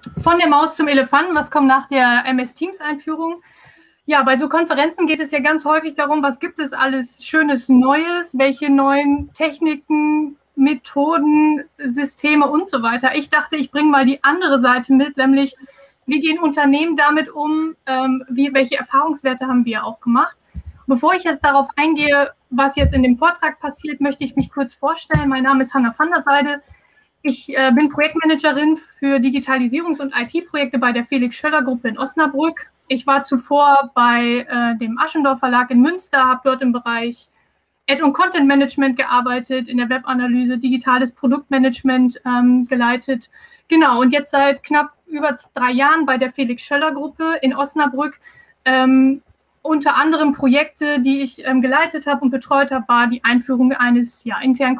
Von der Maus zum Elefanten, was kommt nach der MS Teams Einführung? Ja, bei so Konferenzen geht es ja ganz häufig darum, was gibt es alles Schönes Neues, welche neuen Techniken, Methoden, Systeme und so weiter. Ich dachte, ich bringe mal die andere Seite mit, nämlich wie gehen Unternehmen damit um, welche Erfahrungswerte haben wir auch gemacht. Bevor ich jetzt darauf eingehe, was jetzt in dem Vortrag passiert, möchte ich mich kurz vorstellen. Mein Name ist Hanna van der Seide. Ich bin Projektmanagerin für Digitalisierungs- und IT-Projekte bei der Felix-Schoeller-Gruppe in Osnabrück. Ich war zuvor bei dem Aschendorff Verlag in Münster, habe dort im Bereich Ad- und Content-Management gearbeitet, in der Webanalyse, digitales Produktmanagement geleitet. Genau, und jetzt seit knapp über 3 Jahren bei der Felix-Schoeller-Gruppe in Osnabrück. Unter anderem Projekte, die ich geleitet habe und betreut habe, war die Einführung eines internen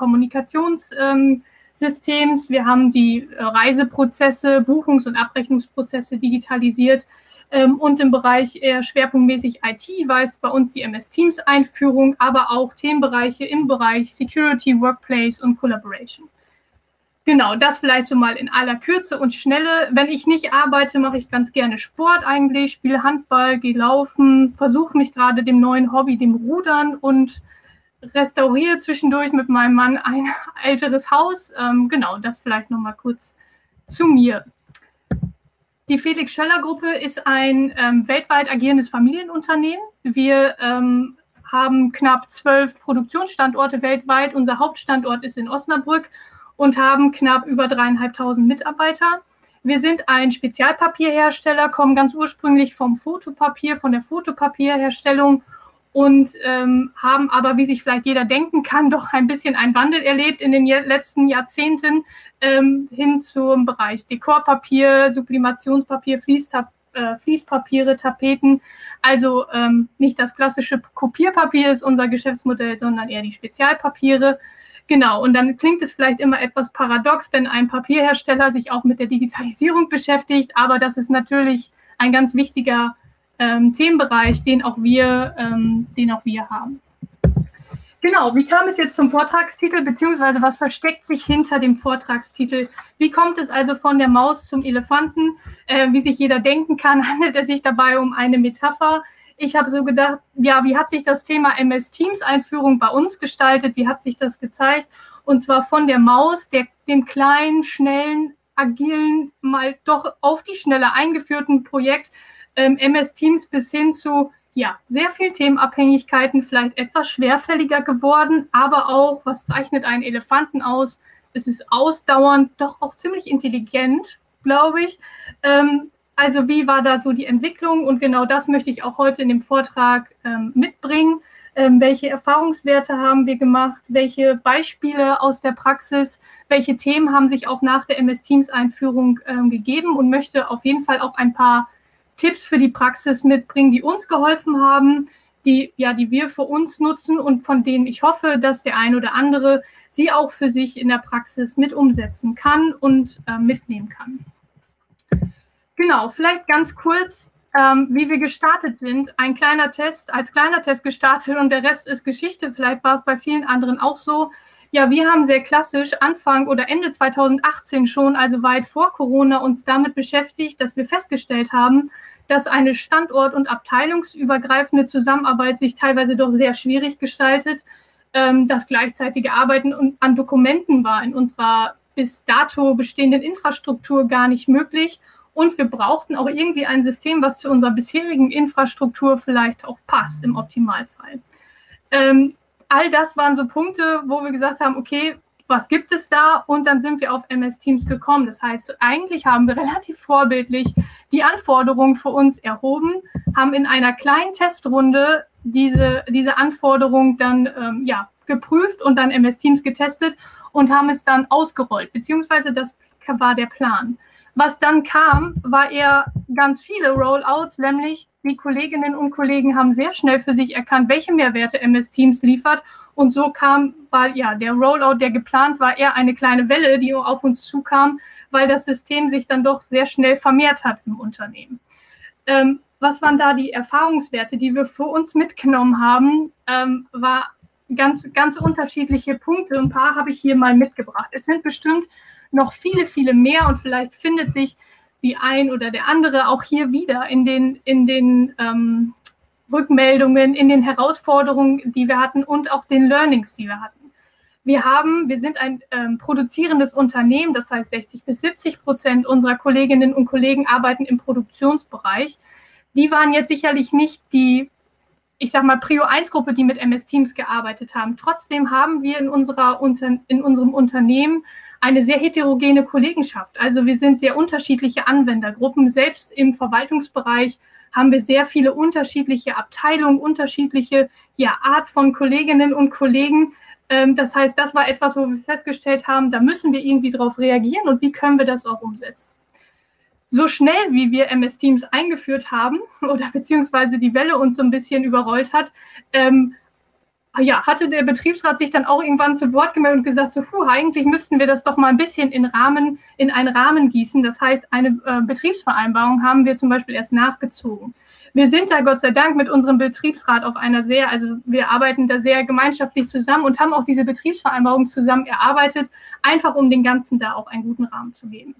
Kommunikationssystems. Wir haben die Reiseprozesse, Buchungs- und Abrechnungsprozesse digitalisiert. Und im Bereich eher schwerpunktmäßig IT war es bei uns die MS Teams Einführung, aber auch Themenbereiche im Bereich Security, Workplace und Collaboration. Genau, das vielleicht so mal in aller Kürze und Schnelle. Wenn ich nicht arbeite, mache ich ganz gerne Sport eigentlich, spiele Handball, gehe laufen, versuche mich gerade dem neuen Hobby, dem Rudern, und restauriere zwischendurch mit meinem Mann ein älteres Haus. Genau, das vielleicht noch mal kurz zu mir. Die Felix-Schoeller-Gruppe ist ein weltweit agierendes Familienunternehmen. Wir haben knapp 12 Produktionsstandorte weltweit. Unser Hauptstandort ist in Osnabrück und haben knapp über 3.500 Mitarbeiter. Wir sind ein Spezialpapierhersteller, kommen ganz ursprünglich vom Fotopapier, von der Fotopapierherstellung und haben aber, wie sich vielleicht jeder denken kann, doch ein bisschen einen Wandel erlebt in den letzten Jahrzehnten hin zum Bereich Dekorpapier, Sublimationspapier, Fließpapiere, Tapeten. Also nicht das klassische Kopierpapier ist unser Geschäftsmodell, sondern eher die Spezialpapiere. Genau, und dann klingt es vielleicht immer etwas paradox, wenn ein Papierhersteller sich auch mit der Digitalisierung beschäftigt, aber das ist natürlich ein ganz wichtiger Themenbereich, den auch wir haben. Genau, wie kam es jetzt zum Vortragstitel, beziehungsweise was versteckt sich hinter dem Vortragstitel? Wie kommt es also von der Maus zum Elefanten? Wie sich jeder denken kann, handelt es sich dabei um eine Metapher. Ich habe so gedacht, ja, wie hat sich das Thema MS Teams Einführung bei uns gestaltet? Wie hat sich das gezeigt? Und zwar von der Maus, dem kleinen, schnellen, agilen, mal doch auf die Schnelle eingeführten Projekt MS Teams bis hin zu sehr vielen Themenabhängigkeiten, vielleicht etwas schwerfälliger geworden, aber auch, was zeichnet einen Elefanten aus? Es ist ausdauernd, doch auch ziemlich intelligent, glaube ich. Also wie war da so die Entwicklung? Und genau das möchte ich auch heute in dem Vortrag mitbringen. Welche Erfahrungswerte haben wir gemacht? Welche Beispiele aus der Praxis? Welche Themen haben sich auch nach der MS Teams Einführung gegeben? Und möchte auf jeden Fall auch ein paar Tipps für die Praxis mitbringen, die uns geholfen haben, die wir für uns nutzen und von denen ich hoffe, dass der ein oder andere sie auch für sich in der Praxis mit umsetzen kann und mitnehmen kann. Genau, vielleicht ganz kurz, wie wir gestartet sind. Als kleiner Test gestartet und der Rest ist Geschichte. Vielleicht war es bei vielen anderen auch so. Ja, wir haben sehr klassisch Anfang oder Ende 2018 schon, also weit vor Corona, uns damit beschäftigt, dass wir festgestellt haben, dass eine standort- und abteilungsübergreifende Zusammenarbeit sich teilweise doch sehr schwierig gestaltet. Das gleichzeitige Arbeiten an Dokumenten war in unserer bis dato bestehenden Infrastruktur gar nicht möglich. Und wir brauchten auch irgendwie ein System, was zu unserer bisherigen Infrastruktur vielleicht auch passt, im Optimalfall. All das waren so Punkte, wo wir gesagt haben, okay, was gibt es da? Und dann sind wir auf MS Teams gekommen. Das heißt, eigentlich haben wir relativ vorbildlich die Anforderungen für uns erhoben, haben in einer kleinen Testrunde diese Anforderungen dann geprüft und dann MS Teams getestet und haben es dann ausgerollt, beziehungsweise das war der Plan. Was dann kam, war eher ganz viele Rollouts, nämlich die Kolleginnen und Kollegen haben sehr schnell für sich erkannt, welche Mehrwerte MS Teams liefert. Und so war der Rollout, der geplant war, eher eine kleine Welle, die auf uns zukam, weil das System sich dann doch sehr schnell vermehrt hat im Unternehmen. Was waren da die Erfahrungswerte, die wir für uns mitgenommen haben, war ganz unterschiedliche Punkte. Ein paar habe ich hier mal mitgebracht. Es sind bestimmt noch viele, viele mehr und vielleicht findet sich die ein oder der andere auch hier wieder in den Rückmeldungen, in den Herausforderungen, die wir hatten und auch den Learnings, die wir hatten. Wir sind ein produzierendes Unternehmen, das heißt 60-70% unserer Kolleginnen und Kollegen arbeiten im Produktionsbereich. Die waren jetzt sicherlich nicht die, ich sag mal, Prio-1-Gruppe, die mit MS Teams gearbeitet haben. Trotzdem haben wir in unserem Unternehmen eine sehr heterogene Kollegenschaft. Also wir sind sehr unterschiedliche Anwendergruppen. Selbst im Verwaltungsbereich haben wir sehr viele unterschiedliche Abteilungen, unterschiedliche Art von Kolleginnen und Kollegen. Das heißt, das war etwas, wo wir festgestellt haben, da müssen wir irgendwie drauf reagieren und wie können wir das auch umsetzen. So schnell, wie wir MS Teams eingeführt haben oder beziehungsweise die Welle uns so ein bisschen überrollt hat, hatte der Betriebsrat sich dann auch irgendwann zu Wort gemeldet und gesagt, eigentlich müssten wir das doch mal ein bisschen in einen Rahmen gießen. Das heißt, eine Betriebsvereinbarung haben wir zum Beispiel erst nachgezogen. Wir sind da Gott sei Dank mit unserem Betriebsrat auf wir arbeiten da sehr gemeinschaftlich zusammen und haben auch diese Betriebsvereinbarung zusammen erarbeitet, einfach um den Ganzen da auch einen guten Rahmen zu geben.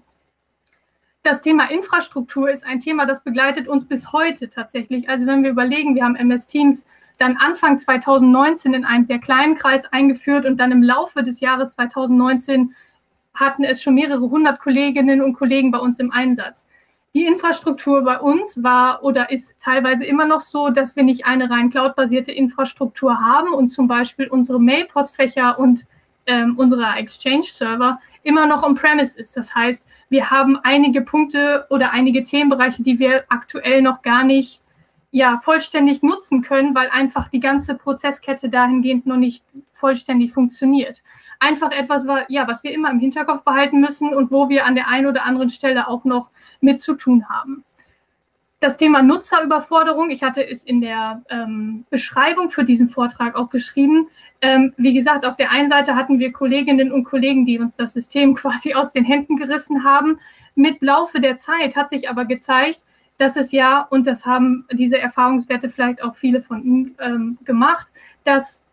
Das Thema Infrastruktur ist ein Thema, das begleitet uns bis heute tatsächlich. Also wenn wir überlegen, wir haben MS Teams dann Anfang 2019 in einem sehr kleinen Kreis eingeführt und dann im Laufe des Jahres 2019 hatten es schon mehrere hundert Kolleginnen und Kollegen bei uns im Einsatz. Die Infrastruktur bei uns war oder ist teilweise immer noch so, dass wir nicht eine rein cloudbasierte Infrastruktur haben und zum Beispiel unsere Mail-Postfächer und unsere Exchange-Server immer noch on-premise ist. Das heißt, wir haben einige Punkte oder einige Themenbereiche, die wir aktuell noch gar nicht vollständig nutzen können, weil einfach die ganze Prozesskette dahingehend noch nicht vollständig funktioniert. Einfach etwas, was wir immer im Hinterkopf behalten müssen und wo wir an der einen oder anderen Stelle auch noch mit zu tun haben. Das Thema Nutzerüberforderung, ich hatte es in der Beschreibung für diesen Vortrag auch geschrieben. Wie gesagt, auf der einen Seite hatten wir Kolleginnen und Kollegen, die uns das System quasi aus den Händen gerissen haben. Mit Laufe der Zeit hat sich aber gezeigt, dass es und das haben diese Erfahrungswerte vielleicht auch viele von Ihnen gemacht, dass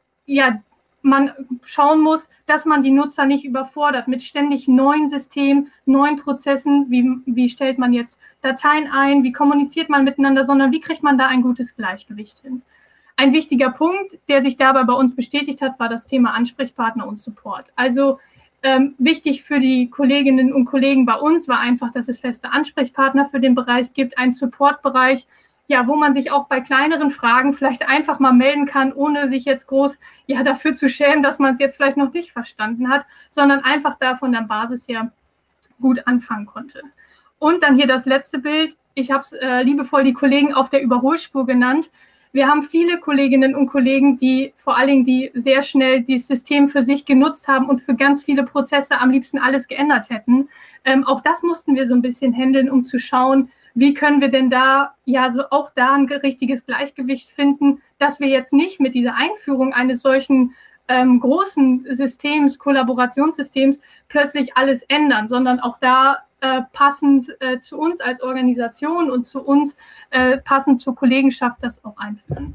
man schauen muss, dass man die Nutzer nicht überfordert mit ständig neuen Systemen, neuen Prozessen. Wie stellt man jetzt Dateien ein? Wie kommuniziert man miteinander? Sondern wie kriegt man da ein gutes Gleichgewicht hin? Ein wichtiger Punkt, der sich dabei bei uns bestätigt hat, war das Thema Ansprechpartner und Support. Also wichtig für die Kolleginnen und Kollegen bei uns war einfach, dass es feste Ansprechpartner für den Bereich gibt, einen Supportbereich, wo man sich auch bei kleineren Fragen vielleicht einfach mal melden kann, ohne sich jetzt groß dafür zu schämen, dass man es jetzt vielleicht noch nicht verstanden hat, sondern einfach da von der Basis her gut anfangen konnte. Und dann hier das letzte Bild. Ich habe es liebevoll die Kollegen auf der Überholspur genannt. Wir haben viele Kolleginnen und Kollegen, die vor allen Dingen, die sehr schnell dieses System für sich genutzt haben und für ganz viele Prozesse am liebsten alles geändert hätten. Auch das mussten wir so ein bisschen handeln, um zu schauen, wie können wir denn da auch da ein richtiges Gleichgewicht finden, dass wir jetzt nicht mit dieser Einführung eines solchen großen Systems, Kollaborationssystems plötzlich alles ändern, sondern auch da passend zu uns als Organisation und zu uns passend zur Kollegenschaft das auch einführen.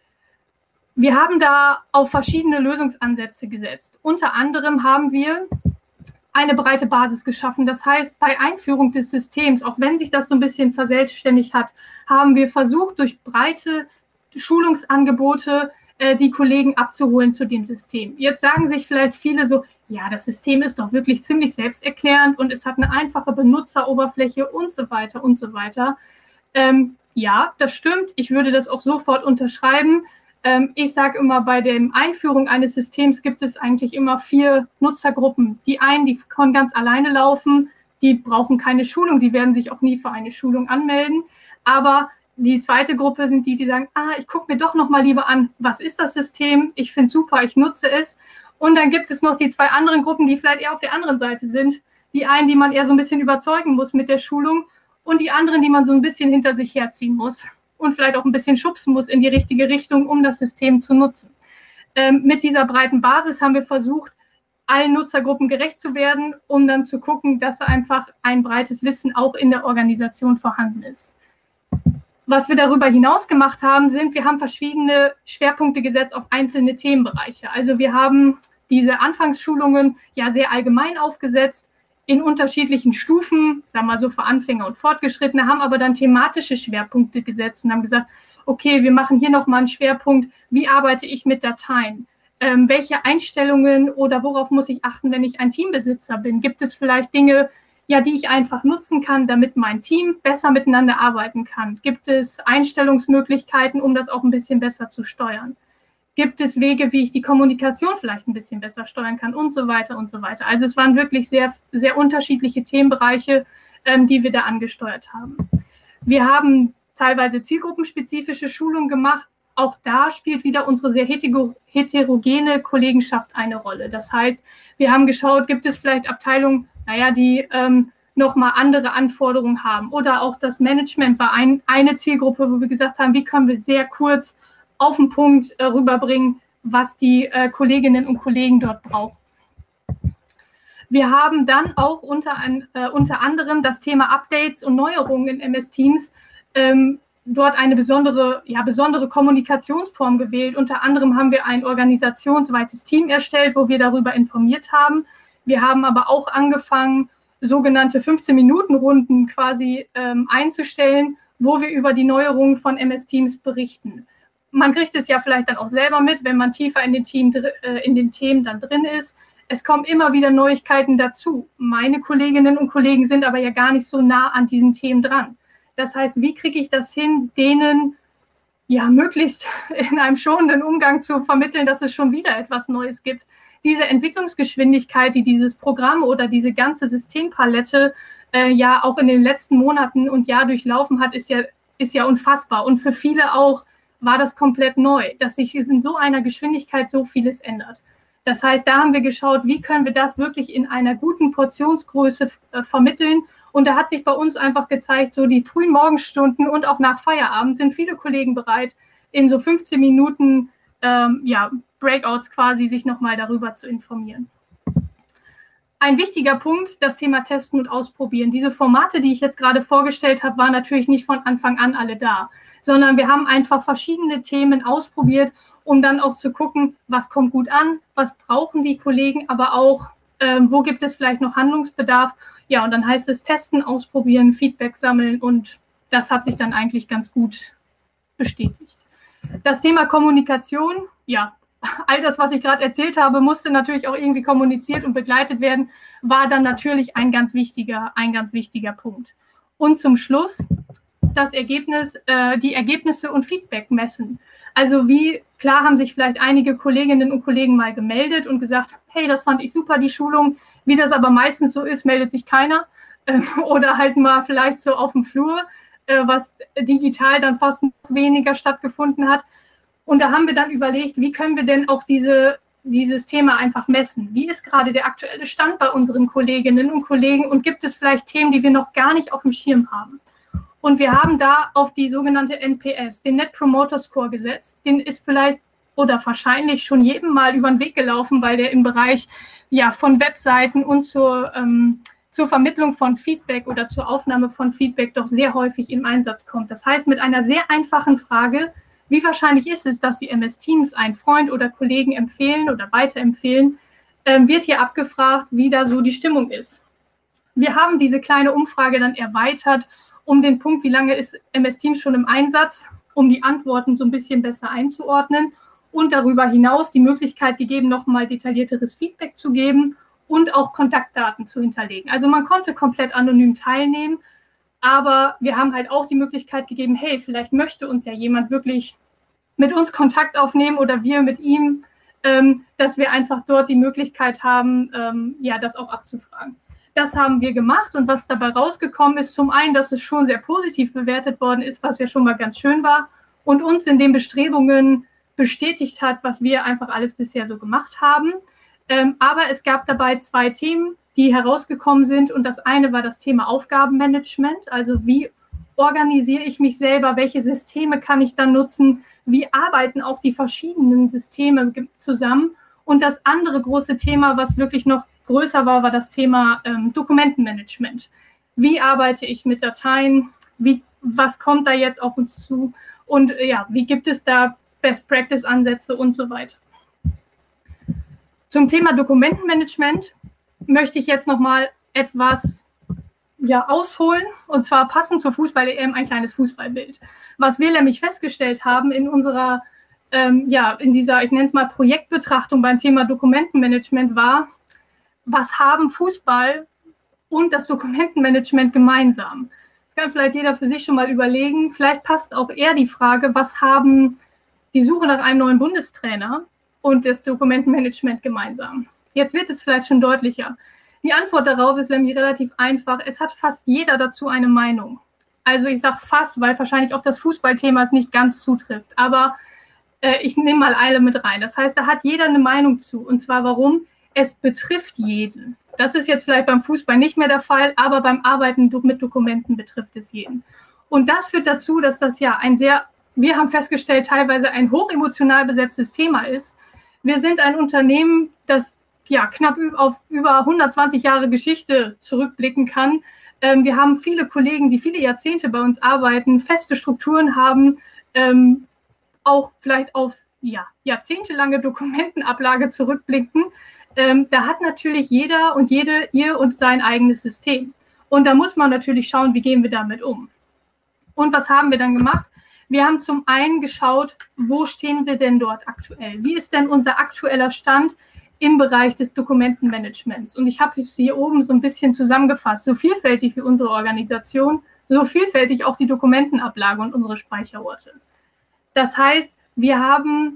Wir haben da auf verschiedene Lösungsansätze gesetzt. Unter anderem haben wir eine breite Basis geschaffen. Das heißt, bei Einführung des Systems, auch wenn sich das so ein bisschen verselbstständigt hat, haben wir versucht, durch breite Schulungsangebote die Kollegen abzuholen zu dem System. Jetzt sagen sich vielleicht viele so, das System ist doch wirklich ziemlich selbsterklärend und es hat eine einfache Benutzeroberfläche und so weiter und so weiter. Das stimmt. Ich würde das auch sofort unterschreiben. Ich sage immer, bei der Einführung eines Systems gibt es eigentlich immer 4 Nutzergruppen. Die einen, die können ganz alleine laufen, die brauchen keine Schulung, die werden sich auch nie für eine Schulung anmelden. Aber die zweite Gruppe sind die sagen, ich gucke mir doch noch mal lieber an, was ist das System? Ich finde es super, ich nutze es. Und dann gibt es noch die 2 anderen Gruppen, die vielleicht eher auf der anderen Seite sind. Die einen, die man eher so ein bisschen überzeugen muss mit der Schulung und die anderen, die man so ein bisschen hinter sich herziehen muss und vielleicht auch ein bisschen schubsen muss in die richtige Richtung, um das System zu nutzen. Mit dieser breiten Basis haben wir versucht, allen Nutzergruppen gerecht zu werden, um dann zu gucken, dass einfach ein breites Wissen auch in der Organisation vorhanden ist. Was wir darüber hinaus gemacht haben, wir haben verschiedene Schwerpunkte gesetzt auf einzelne Themenbereiche. Also wir haben diese Anfangsschulungen sehr allgemein aufgesetzt. in unterschiedlichen Stufen, sagen wir mal so für Anfänger und Fortgeschrittene, haben aber dann thematische Schwerpunkte gesetzt und haben gesagt, okay, wir machen hier nochmal einen Schwerpunkt, wie arbeite ich mit Dateien? Welche Einstellungen oder worauf muss ich achten, wenn ich ein Teambesitzer bin? Gibt es vielleicht Dinge, ja, die ich einfach nutzen kann, damit mein Team besser miteinander arbeiten kann? Gibt es Einstellungsmöglichkeiten, um das auch ein bisschen besser zu steuern? Gibt es Wege, wie ich die Kommunikation vielleicht ein bisschen besser steuern kann und so weiter und so weiter. Also es waren wirklich sehr, sehr unterschiedliche Themenbereiche, die wir da angesteuert haben. Wir haben teilweise zielgruppenspezifische Schulungen gemacht. Auch da spielt wieder unsere sehr heterogene Kollegenschaft eine Rolle. Das heißt, wir haben geschaut, gibt es vielleicht Abteilungen, die nochmal andere Anforderungen haben. Oder auch das Management war eine Zielgruppe, wo wir gesagt haben, wie können wir sehr kurz auf den Punkt rüberbringen, was die Kolleginnen und Kollegen dort brauchen. Wir haben dann auch unter anderem das Thema Updates und Neuerungen in MS Teams dort eine besondere Kommunikationsform gewählt. Unter anderem haben wir ein organisationsweites Team erstellt, wo wir darüber informiert haben. Wir haben aber auch angefangen, sogenannte 15-Minuten-Runden quasi einzustellen, wo wir über die Neuerungen von MS Teams berichten. Man kriegt es ja vielleicht dann auch selber mit, wenn man tiefer in den Themen dann drin ist. Es kommen immer wieder Neuigkeiten dazu. Meine Kolleginnen und Kollegen sind aber ja gar nicht so nah an diesen Themen dran. Das heißt, wie kriege ich das hin, denen ja möglichst in einem schonenden Umgang zu vermitteln, dass es schon wieder etwas Neues gibt? Diese Entwicklungsgeschwindigkeit, die dieses Programm oder diese ganze Systempalette ja auch in den letzten Monaten und Jahr durchlaufen hat, ist ja unfassbar. Und für viele auch war das komplett neu, dass sich in so einer Geschwindigkeit so vieles ändert. Das heißt, da haben wir geschaut, wie können wir das wirklich in einer guten Portionsgröße vermitteln. Und da hat sich bei uns einfach gezeigt, so die frühen Morgenstunden und auch nach Feierabend sind viele Kollegen bereit, in so 15 Minuten Breakouts quasi sich nochmal darüber zu informieren. Ein wichtiger Punkt, das Thema Testen und Ausprobieren. Diese Formate, die ich jetzt gerade vorgestellt habe, waren natürlich nicht von Anfang an alle da, sondern wir haben einfach verschiedene Themen ausprobiert, um dann auch zu gucken, was kommt gut an, was brauchen die Kollegen, aber auch, wo gibt es vielleicht noch Handlungsbedarf. Ja, und dann heißt es testen, ausprobieren, Feedback sammeln und das hat sich dann eigentlich ganz gut bestätigt. Das Thema Kommunikation, ja, all das, was ich gerade erzählt habe, musste natürlich auch irgendwie kommuniziert und begleitet werden, war dann natürlich ein ganz wichtiger Punkt. Und zum Schluss das Ergebnis, die Ergebnisse und Feedback messen. Also wie klar haben sich vielleicht einige Kolleginnen und Kollegen mal gemeldet und gesagt, hey, das fand ich super, die Schulung. Wie das aber meistens so ist, meldet sich keiner oder halt mal vielleicht so auf dem Flur, was digital dann fast noch weniger stattgefunden hat. Und da haben wir dann überlegt, wie können wir denn auch dieses Thema einfach messen? Wie ist gerade der aktuelle Stand bei unseren Kolleginnen und Kollegen und gibt es vielleicht Themen, die wir noch gar nicht auf dem Schirm haben? Und wir haben da auf die sogenannte NPS, den Net Promoter Score gesetzt. Den ist vielleicht oder wahrscheinlich schon jedem mal über den Weg gelaufen, weil der im Bereich von Webseiten und zur Vermittlung von Feedback oder zur Aufnahme von Feedback doch sehr häufig im Einsatz kommt. Das heißt, mit einer sehr einfachen Frage, wie wahrscheinlich ist es, dass Sie MS Teams einen Freund oder Kollegen empfehlen oder weiterempfehlen, wird hier abgefragt, wie da so die Stimmung ist. Wir haben diese kleine Umfrage dann erweitert um den Punkt, wie lange ist MS Teams schon im Einsatz, um die Antworten so ein bisschen besser einzuordnen und darüber hinaus die Möglichkeit gegeben, nochmal detaillierteres Feedback zu geben und auch Kontaktdaten zu hinterlegen. Also man konnte komplett anonym teilnehmen, aber wir haben halt auch die Möglichkeit gegeben, hey, vielleicht möchte uns ja jemand wirklich mit uns Kontakt aufnehmen oder wir mit ihm, dass wir einfach dort die Möglichkeit haben, das auch abzufragen. Das haben wir gemacht und was dabei rausgekommen ist, zum einen, dass es schon sehr positiv bewertet worden ist, was ja schon mal ganz schön war und uns in den Bestrebungen bestätigt hat, was wir einfach alles bisher so gemacht haben. Aber es gab dabei 2 Themen, die herausgekommen sind und das eine war das Thema Aufgabenmanagement, also wie organisiere ich mich selber, welche Systeme kann ich dann nutzen, wie arbeiten auch die verschiedenen Systeme zusammen und das andere große Thema, was wirklich noch größer war das Thema Dokumentenmanagement. Wie arbeite ich mit Dateien? Was kommt da jetzt auf uns zu? Und wie gibt es da Best-Practice-Ansätze und so weiter? Zum Thema Dokumentenmanagement möchte ich jetzt nochmal etwas ausholen, und zwar passend zur Fußball-EM ein kleines Fußballbild. Was wir nämlich festgestellt haben in unserer, in dieser, ich nenne es mal Projektbetrachtung beim Thema Dokumentenmanagement war, was haben Fußball und das Dokumentenmanagement gemeinsam? Das kann vielleicht jeder für sich schon mal überlegen. Vielleicht passt auch eher die Frage, was haben die Suche nach einem neuen Bundestrainer und das Dokumentenmanagement gemeinsam? Jetzt wird es vielleicht schon deutlicher. Die Antwort darauf ist nämlich relativ einfach. Es hat fast jeder dazu eine Meinung. Also ich sage fast, weil wahrscheinlich auf das Fußballthema es nicht ganz zutrifft. Aber ich nehme mal alle mit rein. Das heißt, da hat jeder eine Meinung zu. Und zwar warum? Es betrifft jeden. Das ist jetzt vielleicht beim Fußball nicht mehr der Fall, aber beim Arbeiten mit Dokumenten betrifft es jeden. Und das führt dazu, dass das ja wir haben festgestellt, teilweise ein hochemotional besetztes Thema ist. Wir sind ein Unternehmen, das knapp auf über 120 Jahre Geschichte zurückblicken kann. Wir haben viele Kollegen, die viele Jahrzehnte bei uns arbeiten, feste Strukturen haben, auch vielleicht auf jahrzehntelange Dokumentenablage zurückblicken. Da hat natürlich jeder und jede ihr und sein eigenes System. Und da muss man natürlich schauen, wie gehen wir damit um. Und was haben wir dann gemacht? Wir haben zum einen geschaut, wo stehen wir denn dort aktuell? Wie ist denn unser aktueller Stand im Bereich des Dokumentenmanagements? Und ich habe es hier oben so ein bisschen zusammengefasst. So vielfältig wie unsere Organisation, so vielfältig auch die Dokumentenablage und unsere Speicherorte. Das heißt, wir haben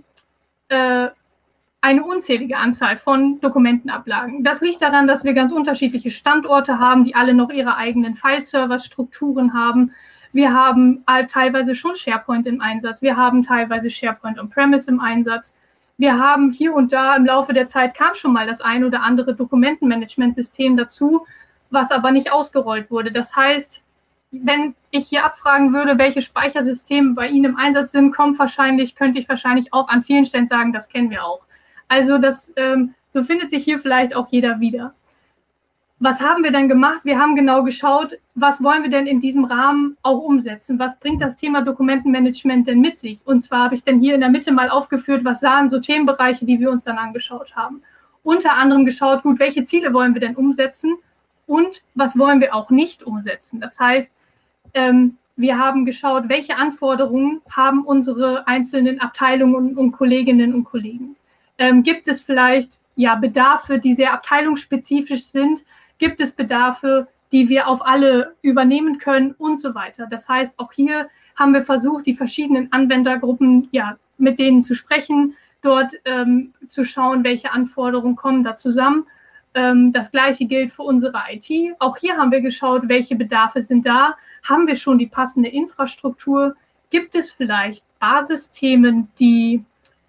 eine unzählige Anzahl von Dokumentenablagen. Das liegt daran, dass wir ganz unterschiedliche Standorte haben, die alle noch ihre eigenen File-Server-Strukturen haben. Wir haben teilweise schon SharePoint im Einsatz. Wir haben teilweise SharePoint On-Premise im Einsatz. Wir haben hier und da im Laufe der Zeit kam schon mal das ein oder andere Dokumentenmanagementsystem dazu, was aber nicht ausgerollt wurde. Das heißt, wenn ich hier abfragen würde, welche Speichersysteme bei Ihnen im Einsatz sind, könnte ich wahrscheinlich auch an vielen Stellen sagen, das kennen wir auch. Also so findet sich hier vielleicht auch jeder wieder. Was haben wir dann gemacht? Wir haben genau geschaut, was wollen wir denn in diesem Rahmen auch umsetzen? Was bringt das Thema Dokumentenmanagement denn mit sich? Und zwar habe ich dann hier in der Mitte mal aufgeführt, was waren so Themenbereiche, die wir uns dann angeschaut haben. Unter anderem geschaut, gut, welche Ziele wollen wir denn umsetzen und was wollen wir auch nicht umsetzen? Das heißt, wir haben geschaut, welche Anforderungen haben unsere einzelnen Abteilungen und Kolleginnen und Kollegen. Gibt es vielleicht Bedarfe, die sehr abteilungsspezifisch sind? Gibt es Bedarfe, die wir auf alle übernehmen können und so weiter? Das heißt, auch hier haben wir versucht, die verschiedenen Anwendergruppen, mit denen zu sprechen, dort zu schauen, welche Anforderungen kommen da zusammen. Das Gleiche gilt für unsere IT. Auch hier haben wir geschaut, welche Bedarfe sind da. Haben wir schon die passende Infrastruktur? Gibt es vielleicht Basisthemen, die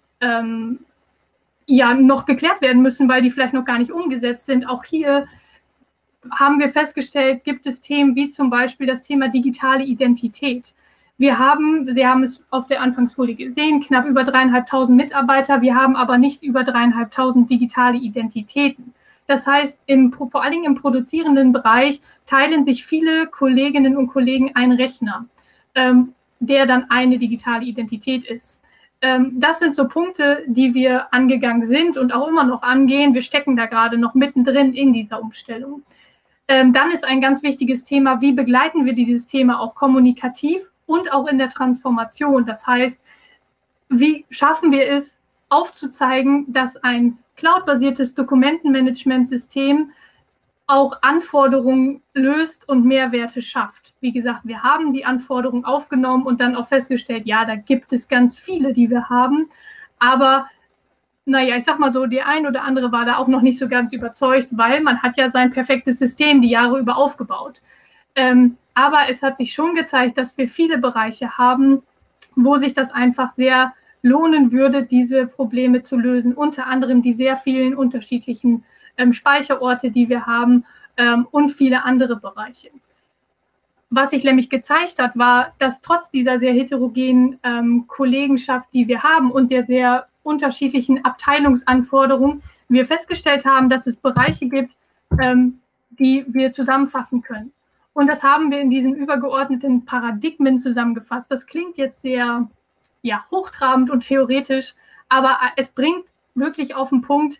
noch geklärt werden müssen, weil die vielleicht noch gar nicht umgesetzt sind? Auch hier haben wir festgestellt, gibt es Themen wie zum Beispiel das Thema digitale Identität. Sie haben es auf der Anfangsfolie gesehen, knapp über 3.500 Mitarbeiter. Wir haben aber nicht über 3.500 digitale Identitäten. Das heißt, vor allen Dingen im produzierenden Bereich teilen sich viele Kolleginnen und Kollegen einen Rechner, der dann eine digitale Identität ist. Das sind so Punkte, die wir angegangen sind und auch immer noch angehen. Wir stecken da gerade noch mittendrin in dieser Umstellung. Dann ist ein ganz wichtiges Thema, wie begleiten wir dieses Thema auch kommunikativ und auch in der Transformation. Das heißt, wie schaffen wir es, aufzuzeigen, dass ein cloudbasiertes Dokumentenmanagementsystem auch Anforderungen löst und Mehrwerte schafft. Wie gesagt, wir haben die Anforderungen aufgenommen und dann auch festgestellt, da gibt es ganz viele, die wir haben. Aber ich sag mal so, der ein oder andere war da auch noch nicht so ganz überzeugt, weil man hat ja sein perfektes System die Jahre über aufgebaut. Aber es hat sich schon gezeigt, dass wir viele Bereiche haben, wo sich das einfach sehr lohnen würde, diese Probleme zu lösen. Unter anderem die sehr vielen unterschiedlichen Speicherorte, die wir haben und viele andere Bereiche. Was sich nämlich gezeigt hat, war, dass trotz dieser sehr heterogenen Kollegenschaft, die wir haben und der sehr unterschiedlichen Abteilungsanforderungen, wir festgestellt haben, dass es Bereiche gibt, die wir zusammenfassen können. Und das haben wir in diesen übergeordneten Paradigmen zusammengefasst. Das klingt jetzt sehr hochtrabend und theoretisch, aber es bringt wirklich auf den Punkt,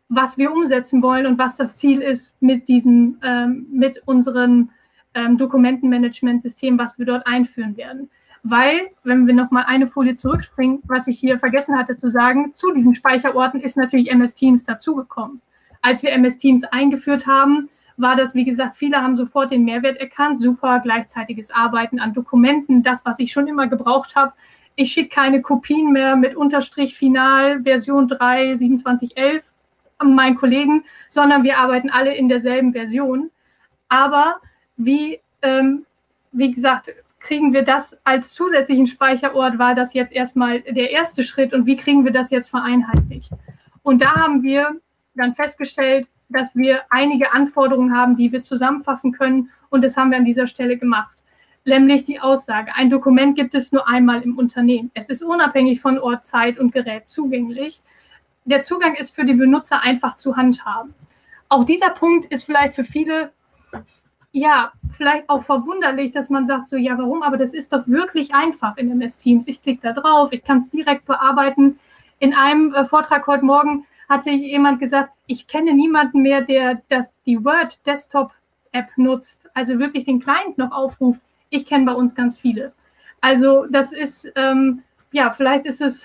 was wir umsetzen wollen und was das Ziel ist mit mit unserem Dokumentenmanagementsystem, was wir dort einführen werden. Weil, wenn wir nochmal eine Folie zurückspringen, was ich hier vergessen hatte zu sagen, zu diesen Speicherorten ist natürlich MS Teams dazugekommen. Als wir MS Teams eingeführt haben, war das, wie gesagt, viele haben sofort den Mehrwert erkannt, super gleichzeitiges Arbeiten an Dokumenten, das, was ich schon immer gebraucht habe. Ich schicke keine Kopien mehr mit Unterstrich Final Version 3 2711 an meinen Kollegen, sondern wir arbeiten alle in derselben Version. Aber wie gesagt, kriegen wir das als zusätzlichen Speicherort, war das jetzt erstmal der erste Schritt und wie kriegen wir das jetzt vereinheitlicht? Und da haben wir dann festgestellt, dass wir einige Anforderungen haben, die wir zusammenfassen können und das haben wir an dieser Stelle gemacht. Nämlich die Aussage, ein Dokument gibt es nur einmal im Unternehmen. Es ist unabhängig von Ort, Zeit und Gerät zugänglich. Der Zugang ist für die Benutzer einfach zu handhaben. Auch dieser Punkt ist vielleicht für viele ja, vielleicht auch verwunderlich, dass man sagt so, ja, warum? Aber das ist doch wirklich einfach in MS Teams. Ich klicke da drauf, ich kann es direkt bearbeiten. In einem Vortrag heute Morgen hatte jemand gesagt, ich kenne niemanden mehr, der die Word Desktop App nutzt, also wirklich den Client noch aufruft. Ich kenne bei uns ganz viele. Also das ist, ja, vielleicht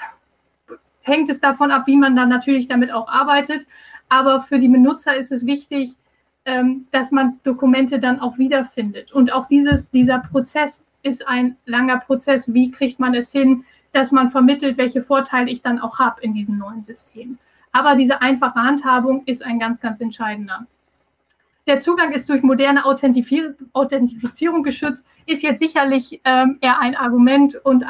hängt es davon ab, wie man dann natürlich damit auch arbeitet. Aber für die Benutzer ist es wichtig, dass man Dokumente dann auch wiederfindet. Und auch dieser Prozess ist ein langer Prozess. Wie kriegt man es hin, dass man vermittelt, welche Vorteile ich dann auch habe in diesem neuen System. Aber diese einfache Handhabung ist ein ganz, ganz entscheidender. Der Zugang ist durch moderne Authentifizierung geschützt, ist jetzt sicherlich eher ein Argument und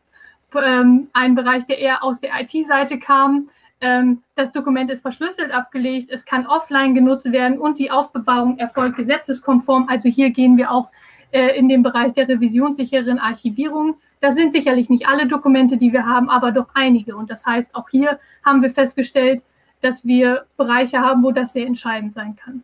ein Bereich, der eher aus der IT-Seite kam. Das Dokument ist verschlüsselt abgelegt, es kann offline genutzt werden und die Aufbewahrung erfolgt gesetzeskonform. Also hier gehen wir auch in den Bereich der revisionssicheren Archivierung. Das sind sicherlich nicht alle Dokumente, die wir haben, aber doch einige. Und das heißt, auch hier haben wir festgestellt, dass wir Bereiche haben, wo das sehr entscheidend sein kann.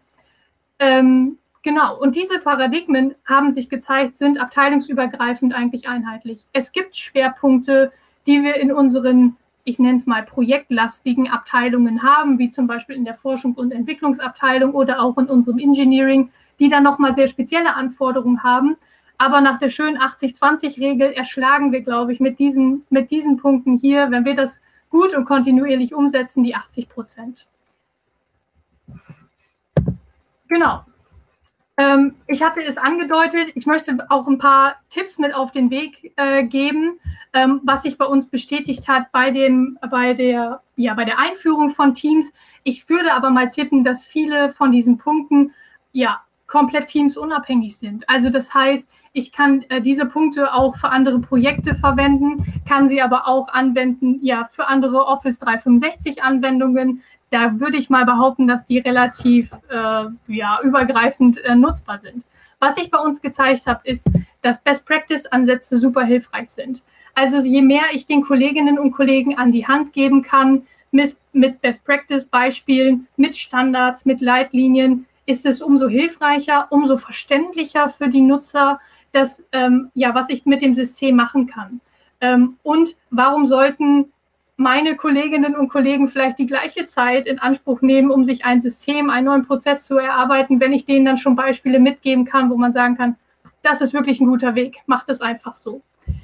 Genau, und diese Paradigmen haben sich gezeigt, sind abteilungsübergreifend eigentlich einheitlich. Es gibt Schwerpunkte, die wir in unseren, ich nenne es mal, projektlastigen Abteilungen haben, wie zum Beispiel in der Forschung und Entwicklungsabteilung oder auch in unserem Engineering, die dann nochmal sehr spezielle Anforderungen haben. Aber nach der schönen 80-20-Regel erschlagen wir, glaube ich, mit diesen Punkten hier, wenn wir das gut und kontinuierlich umsetzen, die 80%. Genau. Ich hatte es angedeutet, ich möchte auch ein paar Tipps mit auf den Weg geben, was sich bei uns bestätigt hat bei der Einführung von Teams. Ich würde aber mal tippen, dass viele von diesen Punkten ja komplett teamsunabhängig sind. Also das heißt, ich kann diese Punkte auch für andere Projekte verwenden, kann sie aber auch anwenden, ja, für andere Office 365 Anwendungen. Da würde ich mal behaupten, dass die relativ übergreifend nutzbar sind. Was ich bei uns gezeigt habe, ist, dass Best-Practice-Ansätze super hilfreich sind. Also je mehr ich den Kolleginnen und Kollegen an die Hand geben kann, mit Best-Practice-Beispielen, mit Standards, mit Leitlinien, ist es umso hilfreicher, umso verständlicher für die Nutzer, was ich mit dem System machen kann. Und warum sollten meine Kolleginnen und Kollegen vielleicht die gleiche Zeit in Anspruch nehmen, um sich ein System, einen neuen Prozess zu erarbeiten, wenn ich denen dann schon Beispiele mitgeben kann, wo man sagen kann, das ist wirklich ein guter Weg, macht es einfach so.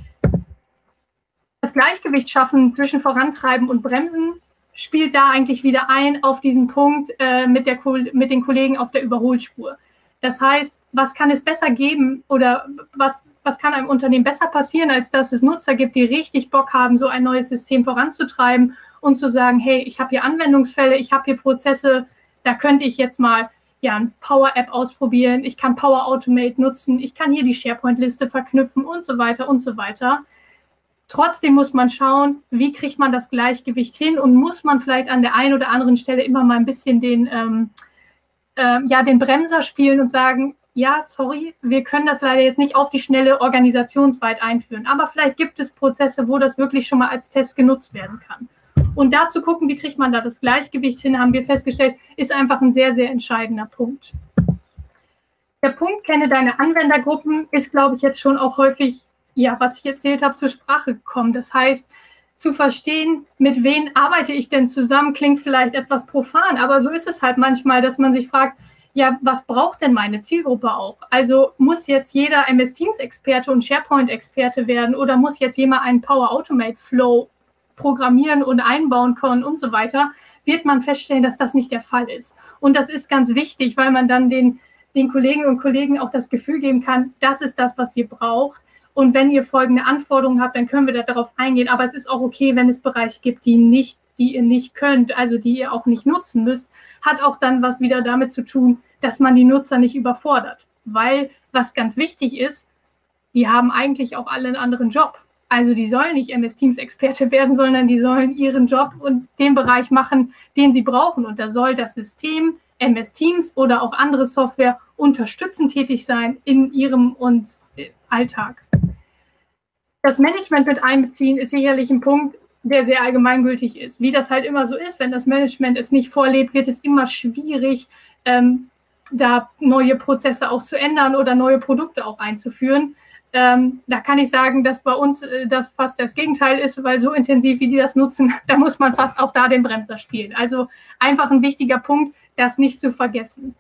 Das Gleichgewicht schaffen zwischen Vorantreiben und Bremsen spielt da eigentlich wieder ein auf diesen Punkt mit den Kollegen auf der Überholspur. Das heißt, was kann es besser geben oder was kann einem Unternehmen besser passieren, als dass es Nutzer gibt, die richtig Bock haben, so ein neues System voranzutreiben und zu sagen, hey, ich habe hier Anwendungsfälle, ich habe hier Prozesse, da könnte ich jetzt mal ein Power-App ausprobieren, ich kann Power Automate nutzen, ich kann hier die SharePoint-Liste verknüpfen und so weiter und so weiter. Trotzdem muss man schauen, wie kriegt man das Gleichgewicht hin und muss man vielleicht an der einen oder anderen Stelle immer mal ein bisschen den Bremser spielen und sagen, ja, sorry, wir können das leider jetzt nicht auf die Schnelle organisationsweit einführen. Aber vielleicht gibt es Prozesse, wo das wirklich schon mal als Test genutzt werden kann. Und da zu gucken, wie kriegt man da das Gleichgewicht hin, haben wir festgestellt, ist einfach ein sehr, sehr entscheidender Punkt. Der Punkt, kenne deine Anwendergruppen, ist, glaube ich, jetzt schon auch häufig, ja, was ich erzählt habe, zur Sprache gekommen. Das heißt, zu verstehen, mit wem arbeite ich denn zusammen, klingt vielleicht etwas profan, aber so ist es halt manchmal, dass man sich fragt, ja, was braucht denn meine Zielgruppe auch? Also muss jetzt jeder MS Teams Experte und SharePoint Experte werden oder muss jetzt jemand einen Power Automate Flow programmieren und einbauen können und so weiter, wird man feststellen, dass das nicht der Fall ist. Und das ist ganz wichtig, weil man dann den Kolleginnen und Kollegen auch das Gefühl geben kann, das ist das, was ihr braucht. Und wenn ihr folgende Anforderungen habt, dann können wir darauf eingehen. Aber es ist auch okay, wenn es Bereiche gibt, die ihr nicht könnt, also die ihr auch nicht nutzen müsst, hat auch dann was wieder damit zu tun, dass man die Nutzer nicht überfordert. Weil, was ganz wichtig ist, die haben eigentlich auch alle einen anderen Job. Also die sollen nicht MS Teams Experte werden, sondern die sollen ihren Job und den Bereich machen, den sie brauchen. Und da soll das System MS Teams oder auch andere Software unterstützend tätig sein in ihrem Alltag. Das Management mit einbeziehen ist sicherlich ein Punkt, der sehr allgemeingültig ist. Wie das halt immer so ist, wenn das Management es nicht vorlebt, wird es immer schwierig, da neue Prozesse auch zu ändern oder neue Produkte auch einzuführen. Da kann ich sagen, dass bei uns das fast das Gegenteil ist, weil so intensiv, wie die das nutzen, da muss man fast auch da den Bremser spielen. Also einfach ein wichtiger Punkt, das nicht zu vergessen.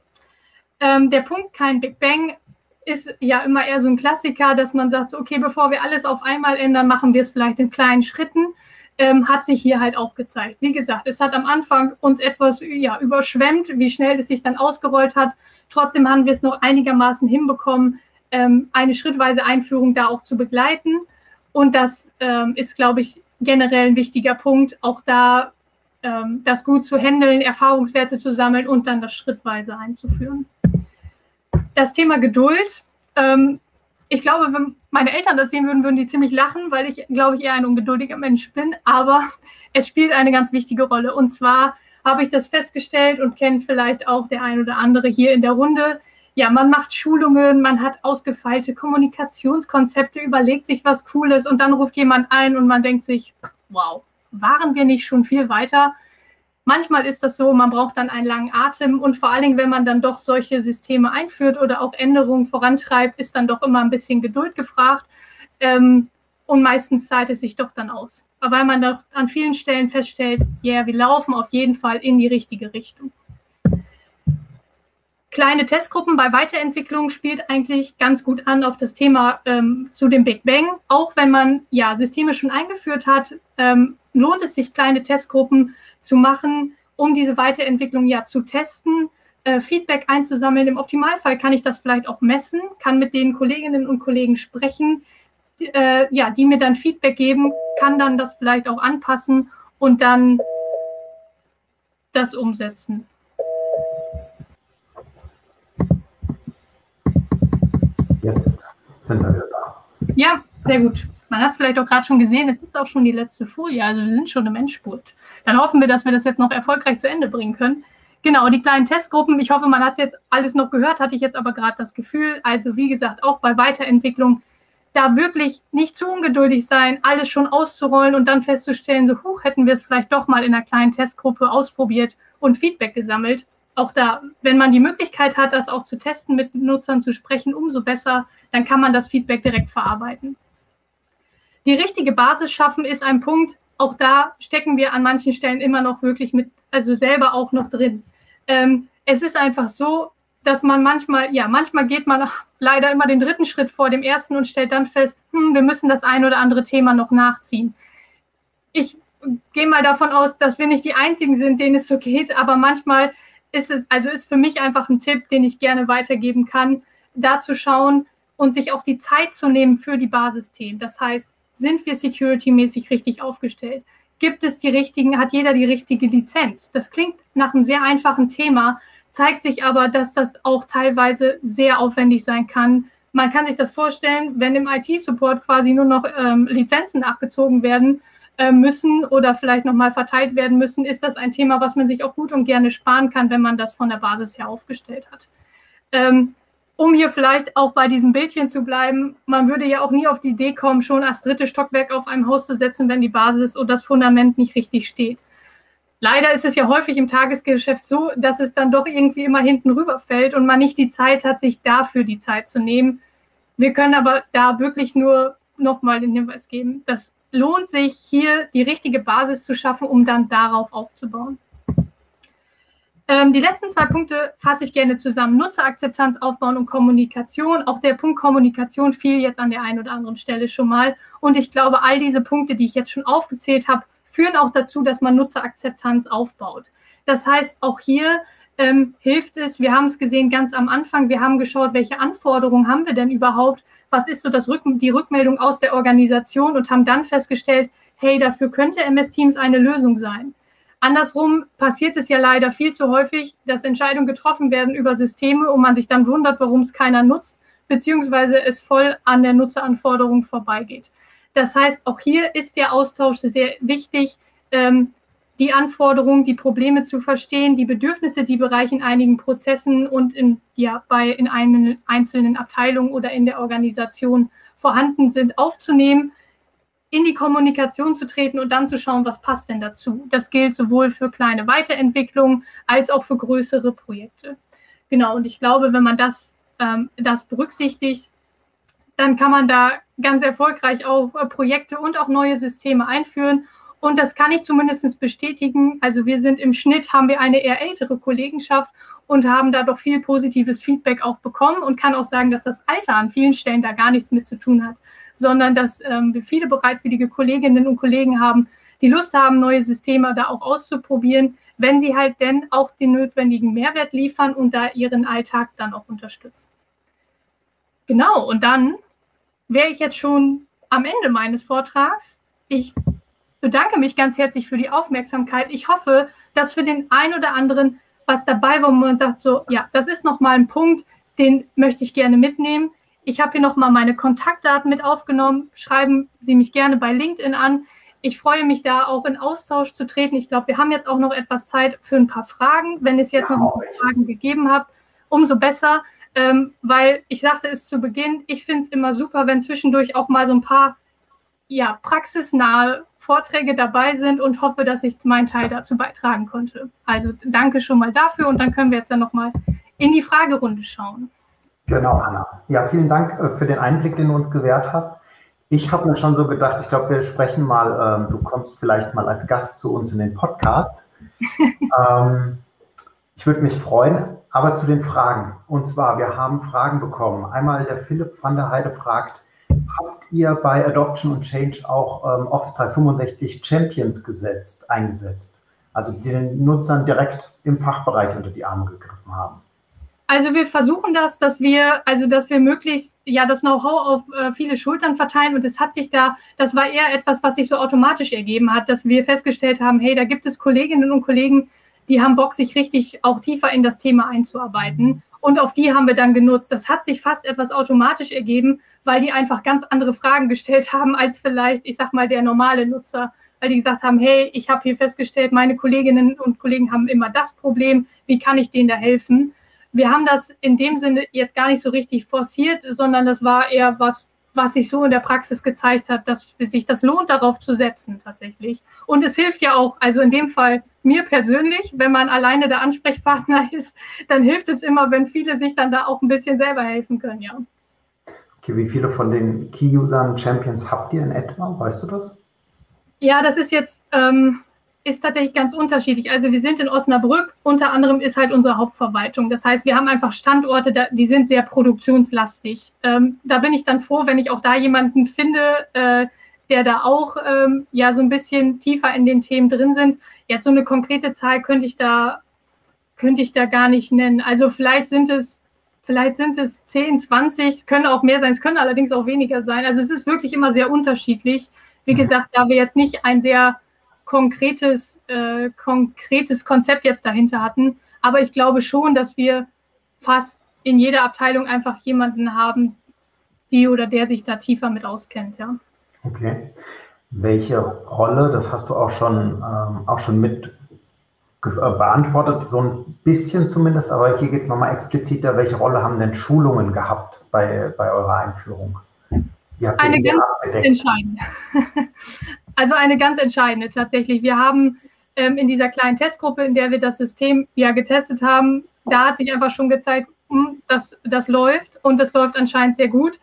Der Punkt, kein Big Bang, ist ja immer eher so ein Klassiker, dass man sagt, so, okay, bevor wir alles auf einmal ändern, machen wir es vielleicht in kleinen Schritten. Hat sich hier halt auch gezeigt. Wie gesagt, es hat am Anfang uns etwas überschwemmt, wie schnell es sich dann ausgerollt hat. Trotzdem haben wir es noch einigermaßen hinbekommen, eine schrittweise Einführung da auch zu begleiten. Und das ist, glaube ich, generell ein wichtiger Punkt, auch da das gut zu handeln, Erfahrungswerte zu sammeln und dann das schrittweise einzuführen. Das Thema Geduld. Ich glaube, wenn meine Eltern das sehen würden, würden die ziemlich lachen, weil ich, glaube ich, eher ein ungeduldiger Mensch bin. Aber es spielt eine ganz wichtige Rolle. Und zwar habe ich das festgestellt und kennt vielleicht auch der ein oder andere hier in der Runde. Ja, man macht Schulungen, man hat ausgefeilte Kommunikationskonzepte, überlegt sich was Cooles und dann ruft jemand ein und man denkt sich, wow, waren wir nicht schon viel weiter? Manchmal ist das so, man braucht dann einen langen Atem und vor allen Dingen, wenn man dann doch solche Systeme einführt oder auch Änderungen vorantreibt, ist dann doch immer ein bisschen Geduld gefragt und meistens zahlt es sich doch dann aus. Aber weil man doch an vielen Stellen feststellt, ja, wir laufen auf jeden Fall in die richtige Richtung. Kleine Testgruppen bei Weiterentwicklung spielt eigentlich ganz gut an auf das Thema zu dem Big Bang. Auch wenn man ja Systeme schon eingeführt hat, lohnt es sich, kleine Testgruppen zu machen, um diese Weiterentwicklung ja zu testen, Feedback einzusammeln. Im Optimalfall kann ich das vielleicht auch messen, kann mit den Kolleginnen und Kollegen sprechen, die mir dann Feedback geben, kann dann das vielleicht auch anpassen und dann das umsetzen. Jetzt sind wir wieder da. Ja, sehr gut. Man hat es vielleicht auch gerade schon gesehen, es ist auch schon die letzte Folie, also wir sind schon im Endspurt. Dann hoffen wir, dass wir das jetzt noch erfolgreich zu Ende bringen können. Genau, die kleinen Testgruppen, ich hoffe, man hat es jetzt alles noch gehört, hatte ich jetzt aber gerade das Gefühl. Also wie gesagt, auch bei Weiterentwicklung, da wirklich nicht zu ungeduldig sein, alles schon auszurollen und dann festzustellen, so hätten wir es vielleicht doch mal in einer kleinen Testgruppe ausprobiert und Feedback gesammelt. Auch da, wenn man die Möglichkeit hat, das auch zu testen, mit Nutzern zu sprechen, umso besser, dann kann man das Feedback direkt verarbeiten. Die richtige Basis schaffen ist ein Punkt, auch da stecken wir an manchen Stellen immer noch wirklich selber auch noch drin. Es ist einfach so, dass man manchmal geht man leider immer den dritten Schritt vor dem ersten und stellt dann fest, wir müssen das ein oder andere Thema noch nachziehen. Ich gehe mal davon aus, dass wir nicht die Einzigen sind, denen es so geht, aber manchmal ist für mich einfach ein Tipp, den ich gerne weitergeben kann, da zu schauen und sich auch die Zeit zu nehmen für die Basisthemen. Das heißt, sind wir security-mäßig richtig aufgestellt? Hat jeder die richtige Lizenz? Das klingt nach einem sehr einfachen Thema, zeigt sich aber, dass das auch teilweise sehr aufwendig sein kann. Man kann sich das vorstellen, wenn im IT-Support quasi nur noch Lizenzen nachgezogen werden müssen oder vielleicht nochmal verteilt werden müssen, ist das ein Thema, was man sich auch gut und gerne sparen kann, wenn man das von der Basis her aufgestellt hat. Um hier vielleicht auch bei diesem Bildchen zu bleiben, man würde ja auch nie auf die Idee kommen, schon als drittes Stockwerk auf einem Haus zu setzen, wenn die Basis und das Fundament nicht richtig steht. Leider ist es ja häufig im Tagesgeschäft so, dass es dann doch irgendwie immer hinten rüberfällt und man nicht die Zeit hat, sich dafür die Zeit zu nehmen. Wir können aber da wirklich nur nochmal den Hinweis geben, dass lohnt sich hier die richtige Basis zu schaffen, um dann darauf aufzubauen. Die letzten 2 Punkte fasse ich gerne zusammen. Nutzerakzeptanz aufbauen und Kommunikation. Auch der Punkt Kommunikation fiel jetzt an der einen oder anderen Stelle schon mal. Und ich glaube, all diese Punkte, die ich jetzt schon aufgezählt habe, führen auch dazu, dass man Nutzerakzeptanz aufbaut. Das heißt, auch hier hilft es, wir haben es gesehen ganz am Anfang, wir haben geschaut, welche Anforderungen haben wir denn überhaupt, was ist so die Rückmeldung aus der Organisation und haben dann festgestellt, hey, dafür könnte MS Teams eine Lösung sein. Andersrum passiert es ja leider viel zu häufig, dass Entscheidungen getroffen werden über Systeme und man sich dann wundert, warum es keiner nutzt, beziehungsweise es voll an der Nutzeranforderung vorbeigeht. Das heißt, auch hier ist der Austausch sehr wichtig, die Anforderungen, die Probleme zu verstehen, die Bedürfnisse, die bereits in einigen Prozessen und in einzelnen Abteilungen oder in der Organisation vorhanden sind, aufzunehmen, in die Kommunikation zu treten und dann zu schauen, was passt denn dazu. Das gilt sowohl für kleine Weiterentwicklungen als auch für größere Projekte. Genau, und ich glaube, wenn man das berücksichtigt, dann kann man da ganz erfolgreich auch Projekte und auch neue Systeme einführen. Und das kann ich zumindest bestätigen. Also wir sind im Schnitt, haben wir eine eher ältere Kollegenschaft und haben da doch viel positives Feedback auch bekommen und kann auch sagen, dass das Alter an vielen Stellen da gar nichts mit zu tun hat, sondern dass wir viele bereitwillige Kolleginnen und Kollegen haben, die Lust haben, neue Systeme da auch auszuprobieren, wenn sie halt denn auch den notwendigen Mehrwert liefern und da ihren Alltag dann auch unterstützen. Genau, und dann wäre ich jetzt schon am Ende meines Vortrags. Ich bedanke mich ganz herzlich für die Aufmerksamkeit. Ich hoffe, dass für den einen oder anderen was dabei war, wo man sagt, so, ja, das ist nochmal ein Punkt, den möchte ich gerne mitnehmen. Ich habe hier nochmal meine Kontaktdaten mit aufgenommen. Schreiben Sie mich gerne bei LinkedIn an. Ich freue mich da auch in Austausch zu treten. Ich glaube, wir haben jetzt auch noch etwas Zeit für ein paar Fragen. Wenn es jetzt noch ein paar Fragen gegeben hat, umso besser, weil ich sagte es zu Beginn, ich finde es immer super, wenn zwischendurch auch mal so ein paar praxisnahe Vorträge dabei sind und hoffe, dass ich meinen Teil dazu beitragen konnte. Also danke schon mal dafür und dann können wir jetzt ja nochmal in die Fragerunde schauen. Genau, Anna. Ja, vielen Dank für den Einblick, den du uns gewährt hast. Ich habe mir schon so gedacht, ich glaube, wir sprechen mal, du kommst vielleicht mal als Gast zu uns in den Podcast. Ich würde mich freuen, aber zu den Fragen. Und zwar, wir haben Fragen bekommen. Einmal der Philipp van der Heide fragt, habt ihr bei Adoption und Change auch Office 365 Champions eingesetzt? Also die den Nutzern direkt im Fachbereich unter die Arme gegriffen haben. Also wir versuchen das, dass wir möglichst das Know-how auf viele Schultern verteilen und das war eher etwas, was sich so automatisch ergeben hat, dass wir festgestellt haben, hey, da gibt es Kolleginnen und Kollegen, die haben Bock, sich richtig auch tiefer in das Thema einzuarbeiten. Und auf die haben wir dann genutzt. Das hat sich fast etwas automatisch ergeben, weil die einfach ganz andere Fragen gestellt haben als vielleicht, ich sag mal, der normale Nutzer. Weil die gesagt haben, hey, ich habe hier festgestellt, meine Kolleginnen und Kollegen haben immer das Problem, wie kann ich denen da helfen? Wir haben das in dem Sinne jetzt gar nicht so richtig forciert, sondern das war eher was sich so in der Praxis gezeigt hat, dass sich das lohnt, darauf zu setzen tatsächlich. Und es hilft ja auch, also in dem Fall mir persönlich, wenn man alleine der Ansprechpartner ist, dann hilft es immer, wenn viele sich dann da auch ein bisschen selber helfen können, ja. Okay, wie viele von den Key-Usern Champions habt ihr in etwa? Weißt du das? Ja, das ist jetzt ist tatsächlich ganz unterschiedlich. Also wir sind in Osnabrück, unter anderem ist halt unsere Hauptverwaltung. Das heißt, wir haben einfach Standorte, die sind sehr produktionslastig. Da bin ich dann froh, wenn ich auch da jemanden finde, der da auch so ein bisschen tiefer in den Themen drin sind. Jetzt so eine konkrete Zahl könnte ich da gar nicht nennen. Also vielleicht sind es 10, 20, können auch mehr sein, es können allerdings auch weniger sein. Also es ist wirklich immer sehr unterschiedlich. Wie gesagt, da wir jetzt nicht ein sehr konkretes Konzept jetzt dahinter hatten. Aber ich glaube schon, dass wir fast in jeder Abteilung einfach jemanden haben, die oder der sich da tiefer mit auskennt, ja. Okay. Welche Rolle, das hast du auch schon mit beantwortet, so ein bisschen zumindest, aber hier geht es nochmal expliziter, welche Rolle haben denn Schulungen gehabt bei eurer Einführung? Eine ganz entscheidende. Also eine ganz entscheidende tatsächlich. Wir haben in dieser kleinen Testgruppe, in der wir das System getestet haben, da hat sich einfach schon gezeigt, das läuft und das läuft anscheinend sehr gut.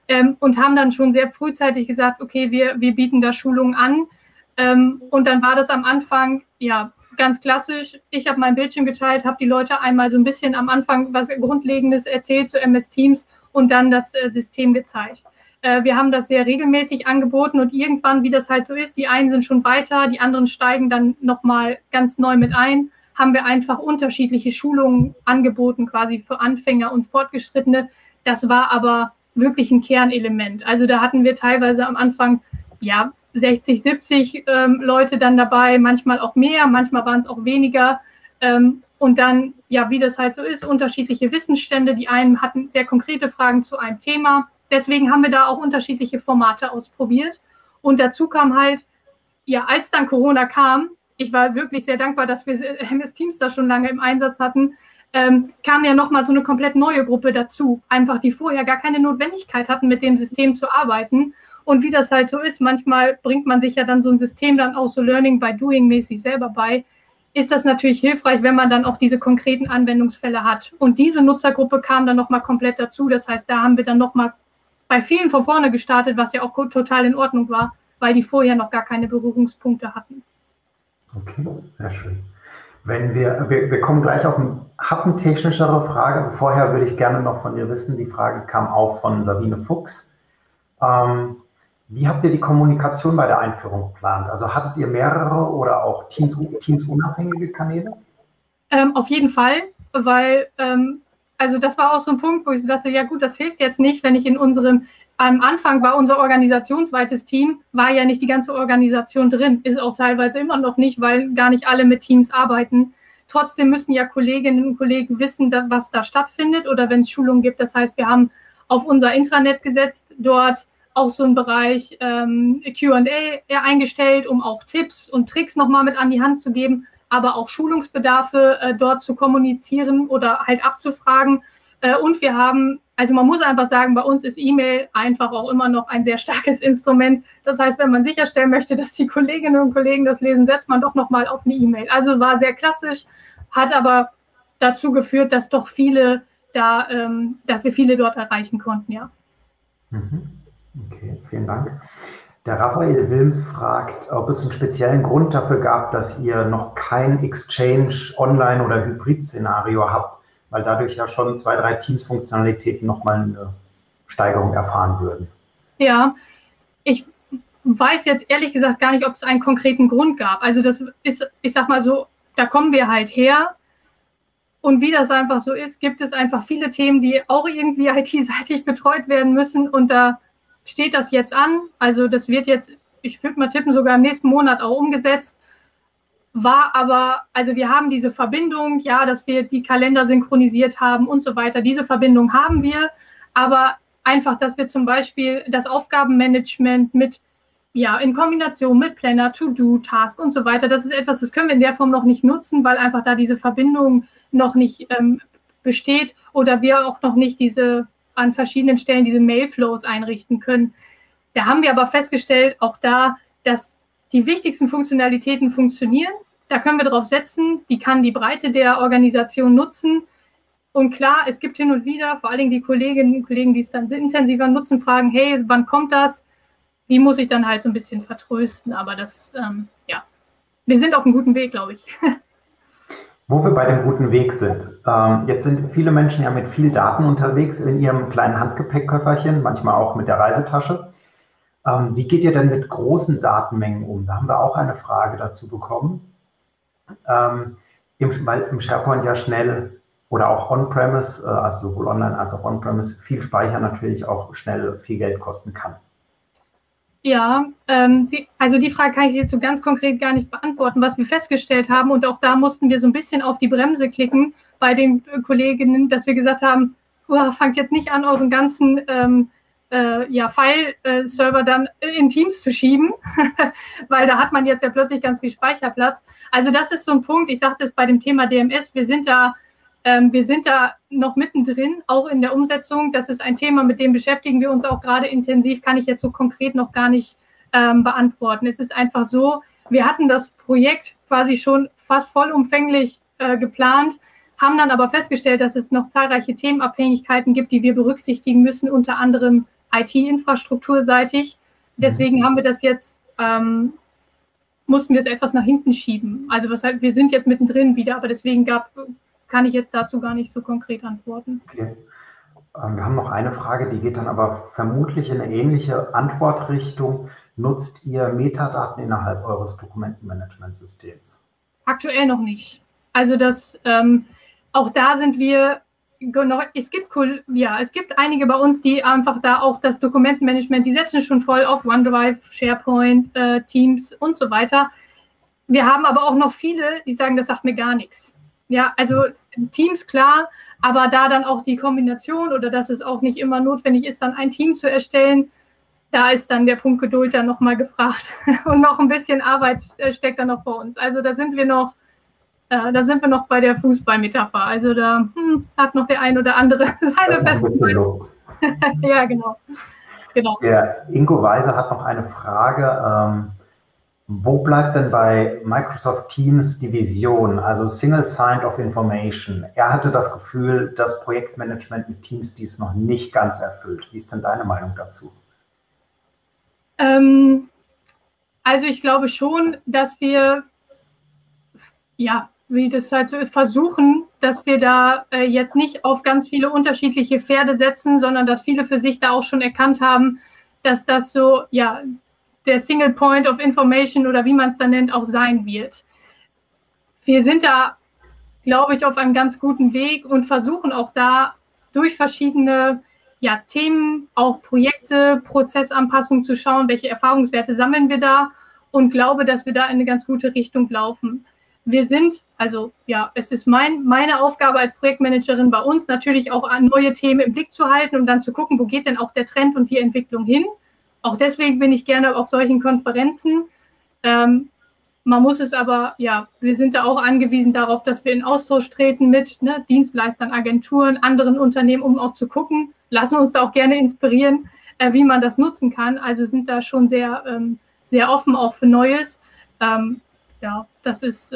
und haben dann schon sehr frühzeitig gesagt, okay, wir bieten da Schulungen an. Und dann war das am Anfang, ja, ganz klassisch. Ich habe mein Bildschirm geteilt, habe die Leute einmal so ein bisschen am Anfang was Grundlegendes erzählt zu MS Teams und dann das System gezeigt. Wir haben das sehr regelmäßig angeboten und irgendwann, wie das halt so ist, die einen sind schon weiter, die anderen steigen dann nochmal ganz neu mit ein, haben wir einfach unterschiedliche Schulungen angeboten, quasi für Anfänger und Fortgeschrittene. Das war aber wirklich ein Kernelement. Also da hatten wir teilweise am Anfang, ja, 60, 70 Leute dann dabei, manchmal auch mehr, manchmal waren es auch weniger. Und dann, ja, wie das halt so ist, unterschiedliche Wissensstände. Die einen hatten sehr konkrete Fragen zu einem Thema. Deswegen haben wir da auch unterschiedliche Formate ausprobiert. Und dazu kam halt, ja, als dann Corona kam, ich war wirklich sehr dankbar, dass wir MS Teams da schon lange im Einsatz hatten, kam ja nochmal so eine komplett neue Gruppe dazu. Einfach, die vorher gar keine Notwendigkeit hatten, mit dem System zu arbeiten. Und wie das halt so ist, manchmal bringt man sich ja dann so ein System dann auch so Learning by Doing mäßig selber bei, ist das natürlich hilfreich, wenn man dann auch diese konkreten Anwendungsfälle hat. Und diese Nutzergruppe kam dann nochmal komplett dazu. Das heißt, da haben wir dann nochmal bei vielen von vorne gestartet, was ja auch total in Ordnung war, weil die vorher noch gar keine Berührungspunkte hatten. Okay, sehr schön. Wenn wir kommen gleich auf eine happentechnischere Frage. Vorher würde ich gerne noch von dir wissen, die Frage kam auch von Sabine Fuchs. Wie habt ihr die Kommunikation bei der Einführung geplant? Also hattet ihr mehrere oder auch teamsunabhängige Kanäle? Auf jeden Fall, weil also das war auch so ein Punkt, wo ich so dachte, ja gut, das hilft jetzt nicht, wenn ich am Anfang war unser organisationsweites Team, war ja nicht die ganze Organisation drin, ist auch teilweise immer noch nicht, weil gar nicht alle mit Teams arbeiten. Trotzdem müssen ja Kolleginnen und Kollegen wissen, was da stattfindet oder wenn es Schulungen gibt. Das heißt, wir haben auf unser Intranet gesetzt, dort auch so einen Bereich Q&A eingestellt, um auch Tipps und Tricks nochmal mit an die Hand zu geben, aber auch Schulungsbedarfe dort zu kommunizieren oder halt abzufragen. Und wir haben, also man muss einfach sagen, bei uns ist E-Mail einfach auch immer noch ein sehr starkes Instrument. Das heißt, wenn man sicherstellen möchte, dass die Kolleginnen und Kollegen das lesen, setzt man doch nochmal auf eine E-Mail. Also war sehr klassisch, hat aber dazu geführt, dass doch viele dass wir viele dort erreichen konnten, ja. Okay, vielen Dank. Der Raphael Wilms fragt, ob es einen speziellen Grund dafür gab, dass ihr noch kein Exchange Online- oder Hybrid-Szenario habt, weil dadurch ja schon 2, 3 Teams-Funktionalitäten nochmal eine Steigerung erfahren würden. Ja, ich weiß jetzt ehrlich gesagt gar nicht, ob es einen konkreten Grund gab. Also das ist, ich sag mal so, da kommen wir halt her. Und wie das einfach so ist, gibt es einfach viele Themen, die auch irgendwie IT-seitig betreut werden müssen. Und da steht das jetzt an. Also das wird jetzt, ich würde mal tippen, sogar im nächsten Monat auch umgesetzt. War aber, also wir haben diese Verbindung, ja, dass wir die Kalender synchronisiert haben und so weiter. Diese Verbindung haben wir. Aber einfach, dass wir zum Beispiel das Aufgabenmanagement in Kombination mit Planner, To-Do, Task und so weiter, das ist etwas, das können wir in der Form noch nicht nutzen, weil einfach da diese Verbindung noch nicht besteht oder wir auch noch nicht an verschiedenen Stellen diese Mailflows einrichten können. Da haben wir aber festgestellt, auch da, dass die wichtigsten Funktionalitäten funktionieren. Da können wir drauf setzen, die kann die Breite der Organisation nutzen. Und klar, es gibt hin und wieder, vor allen Dingen die Kolleginnen und Kollegen, die es dann intensiver nutzen, fragen, hey, wann kommt das? Die muss ich dann halt so ein bisschen vertrösten. Aber das, wir sind auf einem guten Weg, glaube ich. Wo wir bei dem guten Weg sind. Jetzt sind viele Menschen ja mit viel Daten unterwegs in ihrem kleinen Handgepäckköfferchen, manchmal auch mit der Reisetasche. Wie geht ihr denn mit großen Datenmengen um? Da haben wir auch eine Frage dazu bekommen. Weil im SharePoint ja schnell oder auch On-Premise, also sowohl online als auch On-Premise, viel Speicher natürlich auch schnell viel Geld kosten kann. Ja, die Frage kann ich jetzt so ganz konkret gar nicht beantworten, was wir festgestellt haben. Und auch da mussten wir so ein bisschen auf die Bremse klicken bei den Kolleginnen, dass wir gesagt haben, fangt jetzt nicht an, euren ganzen File-Server dann in Teams zu schieben, weil da hat man jetzt ja plötzlich ganz viel Speicherplatz. Also das ist so ein Punkt, ich sagte es bei dem Thema DMS, wir sind da noch mittendrin, auch in der Umsetzung. Das ist ein Thema, mit dem beschäftigen wir uns auch gerade intensiv, kann ich jetzt so konkret noch gar nicht beantworten. Es ist einfach so, wir hatten das Projekt quasi schon fast vollumfänglich geplant, haben dann aber festgestellt, dass es noch zahlreiche Themenabhängigkeiten gibt, die wir berücksichtigen müssen, unter anderem IT-infrastrukturseitig. Deswegen haben wir das jetzt, mussten wir es etwas nach hinten schieben. Also wir sind jetzt mittendrin wieder, aber deswegen kann ich jetzt dazu gar nicht so konkret antworten. Okay. Wir haben noch eine Frage, die geht dann aber vermutlich in eine ähnliche Antwortrichtung. Nutzt ihr Metadaten innerhalb eures Dokumentenmanagementsystems? Aktuell noch nicht. Also auch da sind wir genau, es gibt einige bei uns, die einfach da auch das Dokumentenmanagement, die setzen schon voll auf OneDrive, SharePoint, Teams und so weiter. Wir haben aber auch noch viele, die sagen, das sagt mir gar nichts. Ja, also Teams klar, aber da dann auch die Kombination oder dass es auch nicht immer notwendig ist, dann ein Team zu erstellen, da ist dann der Punkt Geduld dann nochmal gefragt und noch ein bisschen Arbeit steckt dann noch vor uns. Also da sind wir noch bei der Fußballmetapher. Also da hat noch der ein oder andere seine festen Meinung. Ja, genau. Der Ingo Weise hat noch eine Frage. Wo bleibt denn bei Microsoft Teams die Vision, also Single Sign of Information? Er hatte das Gefühl, das Projektmanagement mit Teams dies noch nicht ganz erfüllt. Wie ist denn deine Meinung dazu? Also ich glaube schon, dass wir, wie das halt so versuchen, dass wir da jetzt nicht auf ganz viele unterschiedliche Pferde setzen, sondern dass viele für sich da auch schon erkannt haben, dass das so, der Single Point of Information oder wie man es dann nennt, auch sein wird. Wir sind da, glaube ich, auf einem ganz guten Weg und versuchen auch da durch verschiedene Themen, auch Projekte, Prozessanpassungen zu schauen, welche Erfahrungswerte sammeln wir da und glaube, dass wir da in eine ganz gute Richtung laufen. Wir sind, es ist meine Aufgabe als Projektmanagerin bei uns natürlich auch neue Themen im Blick zu halten und dann zu gucken, wo geht denn auch der Trend und die Entwicklung hin. Auch deswegen bin ich gerne auf solchen Konferenzen. Man muss es aber, wir sind da auch angewiesen darauf, dass wir in Austausch treten mit Dienstleistern, Agenturen, anderen Unternehmen, um auch zu gucken, lassen uns da auch gerne inspirieren, wie man das nutzen kann. Also sind da schon sehr, sehr offen auch für Neues. Das ist,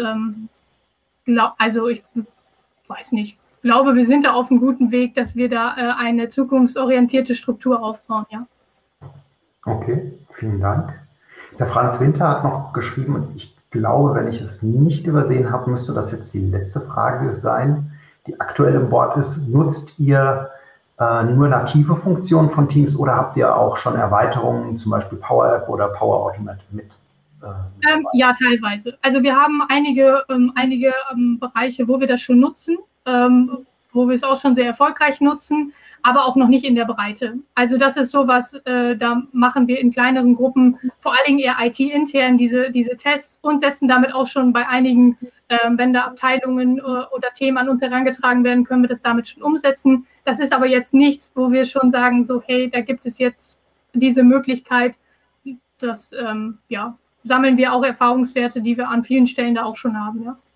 ich weiß nicht, ich glaube, wir sind da auf einem guten Weg, dass wir da eine zukunftsorientierte Struktur aufbauen, ja. Okay, vielen Dank. Der Franz Winter hat noch geschrieben, und ich glaube, wenn ich es nicht übersehen habe, müsste das jetzt die letzte Frage sein, die aktuell im Board ist. Nutzt ihr nur native Funktionen von Teams oder habt ihr auch schon Erweiterungen, zum Beispiel Power App oder Power Automate mit? Ja, teilweise. Also wir haben einige Bereiche, wo wir das schon nutzen, wo wir es auch schon sehr erfolgreich nutzen, aber auch noch nicht in der Breite. Also das ist sowas, da machen wir in kleineren Gruppen, vor allen Dingen eher IT-intern diese Tests und setzen damit auch schon bei einigen, wenn da Abteilungen oder Themen an uns herangetragen werden, können wir das damit schon umsetzen. Das ist aber jetzt nichts, wo wir schon sagen, so hey, da gibt es jetzt diese Möglichkeit, das sammeln wir auch Erfahrungswerte, die wir an vielen Stellen da auch schon haben. Ja.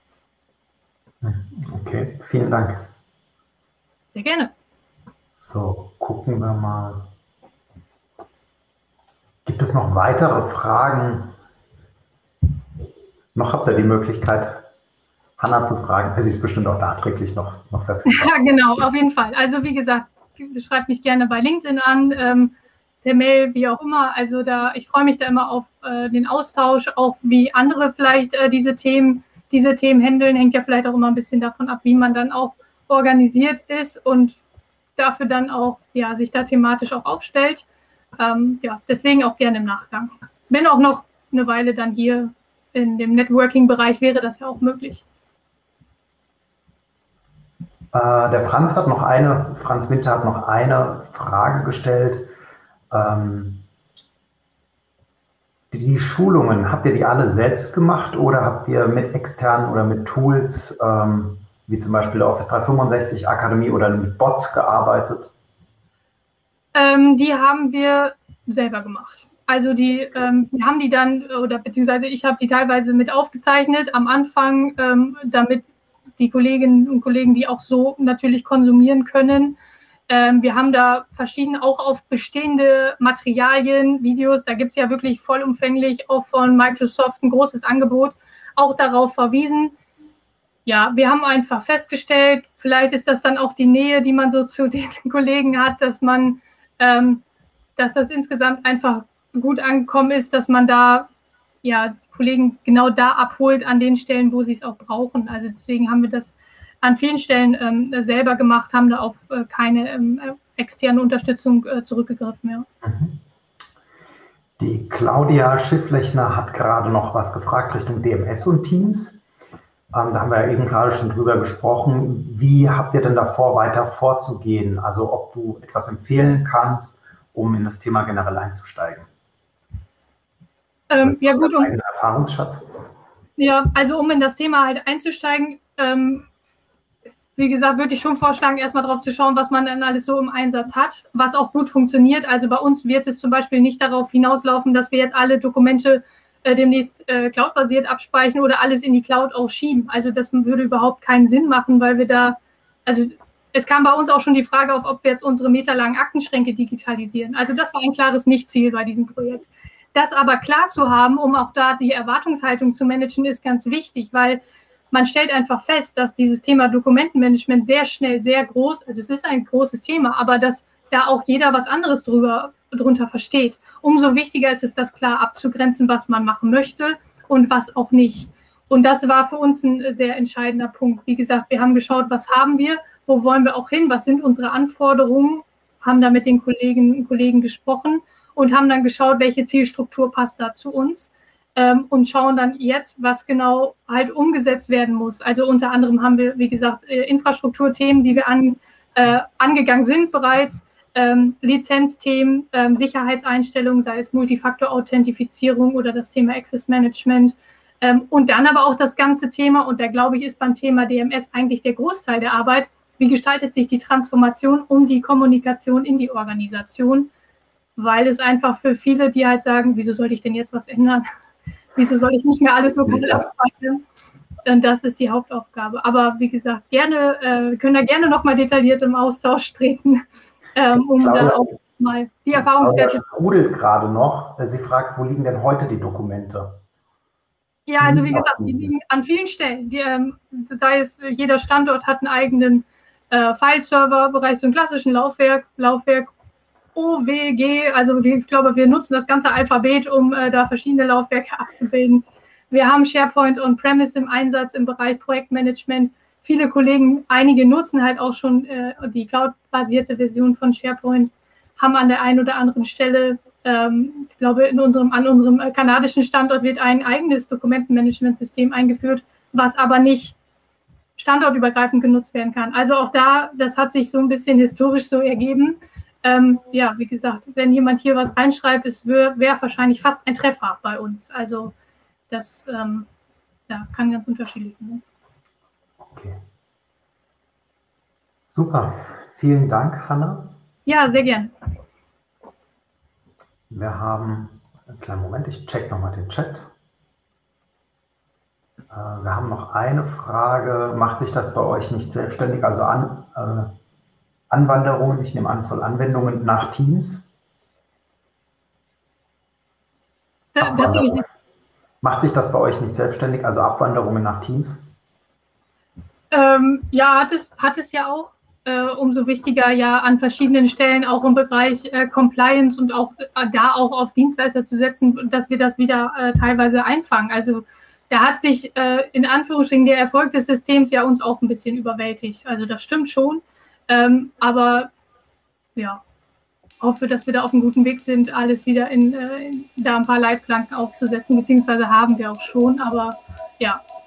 Okay, vielen Dank. Sehr gerne. So, gucken wir mal. Gibt es noch weitere Fragen? Noch habt ihr die Möglichkeit, Hanna zu fragen. Sie ist bestimmt auch nachträglich noch verfügbar. Ja, genau, auf jeden Fall. Also wie gesagt, schreibt mich gerne bei LinkedIn an, per Mail, wie auch immer. Also ich freue mich da immer auf den Austausch, auch wie andere vielleicht diese Themen handeln. Hängt ja vielleicht auch immer ein bisschen davon ab, wie man dann auch organisiert ist und dafür dann auch sich da thematisch auch aufstellt. Deswegen auch gerne im Nachgang. Wenn auch noch eine Weile dann hier in dem Networking-Bereich wäre das ja auch möglich. Der Franz Winter hat noch eine Frage gestellt. Die Schulungen, habt ihr die alle selbst gemacht oder habt ihr mit externen oder mit Tools, wie zum Beispiel der Office 365 Akademie oder mit Bots gearbeitet? Die haben wir selber gemacht. Also wir haben die dann, oder beziehungsweise ich habe die teilweise mit aufgezeichnet am Anfang, damit die Kolleginnen und Kollegen die auch so natürlich konsumieren können. Wir haben da verschiedene, auch auf bestehende Materialien, Videos, da gibt es ja wirklich vollumfänglich auch von Microsoft ein großes Angebot, auch darauf verwiesen. Ja, wir haben einfach festgestellt, vielleicht ist das dann auch die Nähe, die man so zu den Kollegen hat, dass man dass das insgesamt einfach gut angekommen ist, dass man da ja Kollegen genau da abholt an den Stellen, wo sie es auch brauchen. Also deswegen haben wir das an vielen Stellen selber gemacht, haben da auf keine externe Unterstützung zurückgegriffen. Ja. Die Claudia Schifflechner hat gerade noch was gefragt Richtung DMS und Teams. Da haben wir ja eben gerade schon drüber gesprochen. Wie habt ihr denn davor, weiter vorzugehen? Also ob du etwas empfehlen kannst, um in das Thema generell einzusteigen? Ja gut, einen Erfahrungsschatz. Ja, also um in das Thema halt einzusteigen, wie gesagt, würde ich schon vorschlagen, erstmal drauf zu schauen, was man dann alles so im Einsatz hat, was auch gut funktioniert. Also bei uns wird es zum Beispiel nicht darauf hinauslaufen, dass wir jetzt alle Dokumente demnächst cloudbasiert abspeichern oder alles in die Cloud auch schieben. Also das würde überhaupt keinen Sinn machen, weil wir da, also es kam bei uns auch schon die Frage auf, ob wir jetzt unsere meterlangen Aktenschränke digitalisieren. Also das war ein klares Nicht-Ziel bei diesem Projekt. Das aber klar zu haben, um auch da die Erwartungshaltung zu managen, ist ganz wichtig, weil man stellt einfach fest, dass dieses Thema Dokumentenmanagement sehr schnell, sehr groß, also es ist ein großes Thema, aber dass da auch jeder was anderes drunter versteht. Umso wichtiger ist es, das klar abzugrenzen, was man machen möchte und was auch nicht. Und das war für uns ein sehr entscheidender Punkt. Wie gesagt, wir haben geschaut, was haben wir, wo wollen wir auch hin, was sind unsere Anforderungen, haben da mit den Kolleginnen und Kollegen gesprochen und haben dann geschaut, welche Zielstruktur passt da zu uns. Und schauen dann jetzt, was genau halt umgesetzt werden muss. Also unter anderem haben wir, wie gesagt, Infrastrukturthemen, die wir angegangen sind bereits, Lizenzthemen, Sicherheitseinstellungen, sei es Multifaktor-Authentifizierung oder das Thema Access Management. Und dann aber auch das ganze Thema, und da glaube ich, ist beim Thema DMS eigentlich der Großteil der Arbeit, wie gestaltet sich die Transformation um die Kommunikation in die Organisation, weil es einfach für viele, die halt sagen, wieso sollte ich denn jetzt was ändern? Wieso soll ich nicht mehr alles lokal abspeichern? Und das ist die Hauptaufgabe. Aber wie gesagt, gerne, wir können da gerne nochmal detailliert im Austausch treten, um da auch mal die Erfahrungswerte. Sprudelt gerade noch. Sie fragt, wo liegen denn heute die Dokumente? Ja, also wie gesagt, die liegen an vielen Stellen. Sei es, jeder Standort hat einen eigenen File-Server-Bereich, so einen klassischen Laufwerk OWG, also ich glaube, wir nutzen das ganze Alphabet, um da verschiedene Laufwerke abzubilden. Wir haben SharePoint On-Premise im Einsatz im Bereich Projektmanagement. Viele Kollegen, einige nutzen halt auch schon die Cloud-basierte Version von SharePoint, haben an der einen oder anderen Stelle, ich glaube, an unserem kanadischen Standort wird ein eigenes Dokumentenmanagementsystem eingeführt, was aber nicht standortübergreifend genutzt werden kann. Also auch da, das hat sich so ein bisschen historisch so ergeben. Ja, wie gesagt, wenn jemand hier was reinschreibt, es wäre wahrscheinlich fast ein Treffer bei uns. Also das ja, kann ganz unterschiedlich sein. Okay. Super. Vielen Dank, Hanna. Ja, sehr gern. Wir haben, einen kleinen Moment, ich check nochmal den Chat. Wir haben noch eine Frage. Macht sich das bei euch nicht selbstständig? Also Anwanderungen, ich nehme an, es soll Anwendungen nach Teams. Macht sich das bei euch nicht selbstständig, also Abwanderungen nach Teams? Ja, hat es ja auch. Umso wichtiger ja an verschiedenen Stellen, auch im Bereich Compliance und auch da auch auf Dienstleister zu setzen, dass wir das wieder teilweise einfangen. Also da hat sich in Anführungsstrichen der Erfolg des Systems ja uns auch ein bisschen überwältigt. Also das stimmt schon. Aber ja, hoffe, dass wir da auf einem guten Weg sind, alles wieder da ein paar Leitplanken aufzusetzen, beziehungsweise haben wir auch schon, aber ja,